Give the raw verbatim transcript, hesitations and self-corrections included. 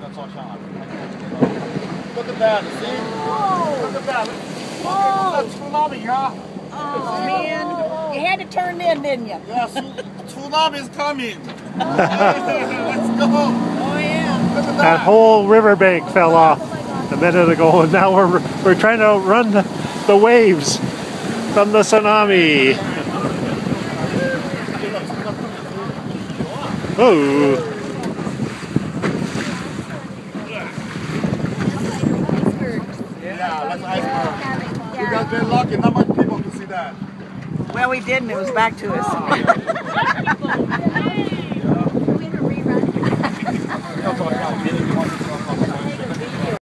Look at that, see? Whoa. Look at that. Whoa. That's tsunami, huh? Oh, man. You had to turn in, didn't you? Yeah, tsunami is coming. Let's go. Oh, yeah. Look at that. That whole riverbank fell off a minute ago, and now we're we're trying to outrun the, the waves from the tsunami. Oh. Yeah, that's iceberg. You guys been lucky. Not much people can see that. Well, we did, and it was back to us. Yeah.